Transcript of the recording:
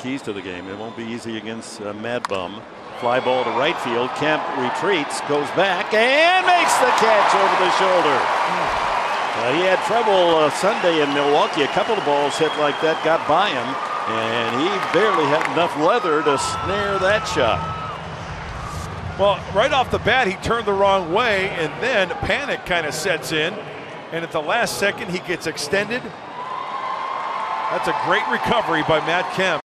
keys to the game. It won't be easy against Mad Bum. Fly ball to right field. Kemp retreats, goes back, and makes the catch over the shoulder. He had trouble Sunday in Milwaukee. A couple of balls hit like that got by him, and he barely had enough leather to snare that shot. Well, right off the bat, he turned the wrong way, and then panic kind of sets in. And at the last second, he gets extended. That's a great recovery by Matt Kemp.